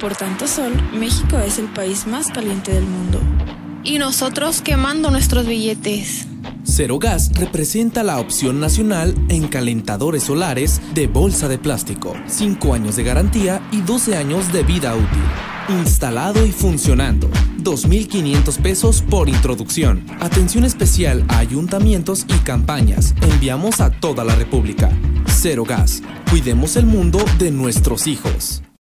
Por tanto sol, México es el país más caliente del mundo. Y nosotros quemando nuestros billetes. Cero Gas representa la opción nacional en calentadores solares de bolsa de plástico. 5 años de garantía y 12 años de vida útil. Instalado y funcionando. 2.500 pesos por introducción. Atención especial a ayuntamientos y campañas. Enviamos a toda la República. Cero Gas. Cuidemos el mundo de nuestros hijos.